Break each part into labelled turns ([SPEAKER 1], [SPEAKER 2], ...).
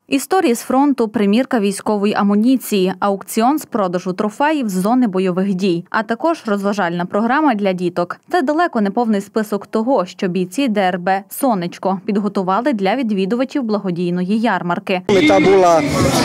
[SPEAKER 1] Історії з фронту, примірка військової амуніції, аукціон з продажу трофеїв з зони бойових дій, а також розважальна програма для діток. Це далеко не повний список того, що бійці ДРБ «Сонечко» підготували для відвідувачів благодійної ярмарки.
[SPEAKER 2] Мета була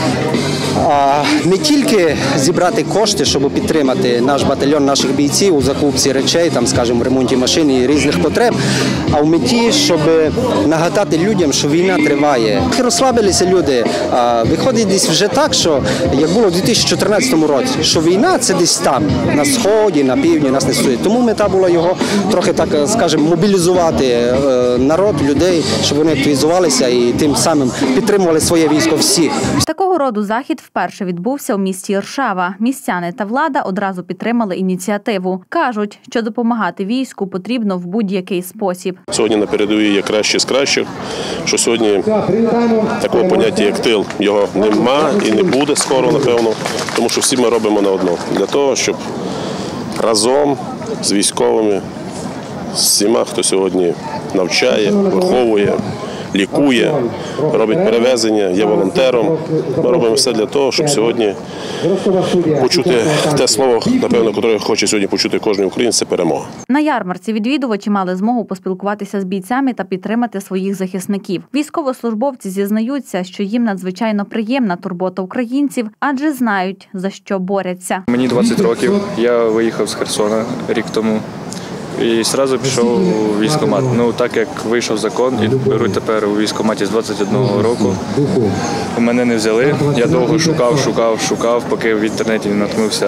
[SPEAKER 2] не тільки зібрати кошти, щоб підтримати наш батальйон, наших бійців у закупці речей, там, скажімо, в ремонті машин і різних потреб, а в меті, щоб нагадати людям, що війна триває. Розслабилися люди. Виходить десь вже так, що, як було в 2014 році, що війна – це десь там, на сході, на півдні, нас не стоїть. Тому мета була його трохи, так скажімо, мобілізувати народ, людей, щоб вони активізувалися і тим самим підтримували своє військо всіх.
[SPEAKER 1] Такого роду захід вперше відбувся у місті Іршава. Містяни та влада одразу підтримали ініціативу. Кажуть, що допомагати війську потрібно в будь-який спосіб.
[SPEAKER 3] Сьогодні на передовій є кращі з кращих, що сьогодні такого поняття, як тил, його нема і не буде скоро, напевно, тому що всі ми робимо на одно. Для того, щоб разом з військовими, з всіма, хто сьогодні навчає, виховує, лікує, робить перевезення, є волонтером. Ми робимо все для того, щоб сьогодні почути те слово, напевно, яке хоче сьогодні почути кожен українець – це перемога.
[SPEAKER 1] На ярмарці відвідувачі мали змогу поспілкуватися з бійцями та підтримати своїх захисників. Військовослужбовці зізнаються, що їм надзвичайно приємна турбота українців, адже знають, за що борються.
[SPEAKER 4] Мені 20 років, я виїхав з Херсона рік тому. І одразу пішов у військкомат. Так як вийшов закон і беруть тепер у військкоматі з 21 року, мене не взяли. Я довго шукав, поки в інтернеті наткнувся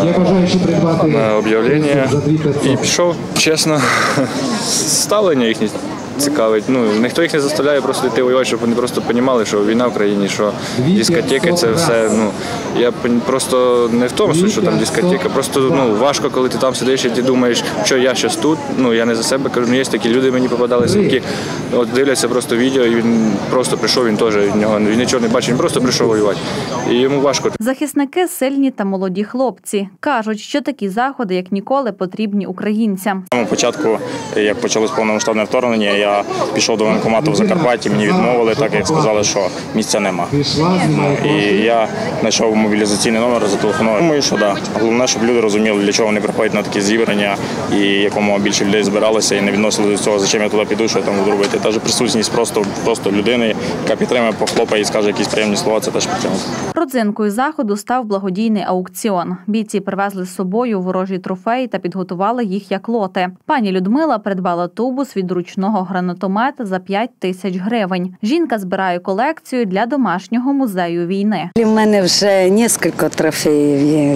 [SPEAKER 4] на об'явлення і пішов. Чесно, ставлення їхнє цікавить. Ніхто їх не заставляє просто йти воювати, щоб вони просто розуміли, що війна в країні, що дискотеки – це все. Я просто не в тому, що там дискотека, просто важко, коли ти там сидиш і ти думаєш, що я зараз тут. Я не за себе кажу, є такі люди, мені попадалися, які дивляться просто відео, і він просто прийшов, він нічого не бачить, він просто прийшов воювати. І йому важко.
[SPEAKER 1] Захисники – сильні та молоді хлопці. Кажуть, що такі заходи, як ніколи, потрібні українцям.
[SPEAKER 5] На початку, як почалось повномасштабне вторгнення, я пішов до воєнкомату в Закарпатті, мені відмовили, так як сказали, що місця нема. І я знайшов мобілізаційний номер, зателефонував. Думаю, що так. Головне, щоб люди розуміли, для чого вони приходять на такі зібрання і якомога більше людей збиралися і не відносили до цього, зачем я туди піду, що я там буду робити. Та ж присутність просто людини, яка підтримує, похлопає і скаже якісь приємні слова, це теж підтримує.
[SPEAKER 1] Родзинкою заходу став благодійний аукціон. Бійці привезли з собою ворожі трофеї та підготували їх як лоти. Пані Людмила придбала тубус від ручного гранатомета за 5 тисяч гривень. Жінка збирає колекцію для домашнього музею війни.
[SPEAKER 6] У мене вже кілька трофеїв є.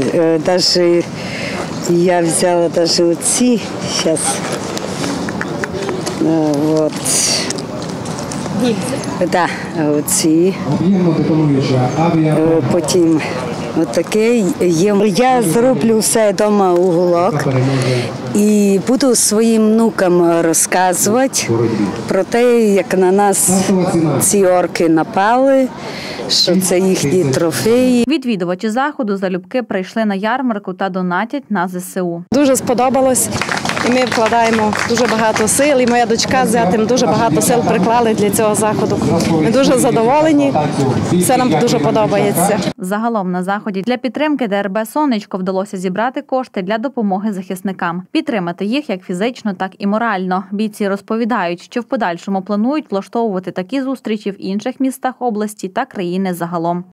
[SPEAKER 6] Я взяла навіть оці. Зараз. Так, оці. Потім отаке є. Я зроблю все вдома уголок і буду своїм внукам розказувати про те, як на нас ці орки напали, що це їхні трофеї.
[SPEAKER 1] Відвідувачі заходу залюбки прийшли на ярмарку та донатять на ЗСУ.
[SPEAKER 7] Дуже сподобалось. І ми вкладаємо дуже багато сил, і моя дочка з зятем дуже багато сил приклали для цього заходу. Ми дуже задоволені, все нам дуже подобається.
[SPEAKER 1] Загалом на заході для підтримки ДРБ «Сонечко» вдалося зібрати кошти для допомоги захисникам. Підтримати їх як фізично, так і морально. Бійці розповідають, що в подальшому планують влаштовувати такі зустрічі в інших містах області та країни загалом.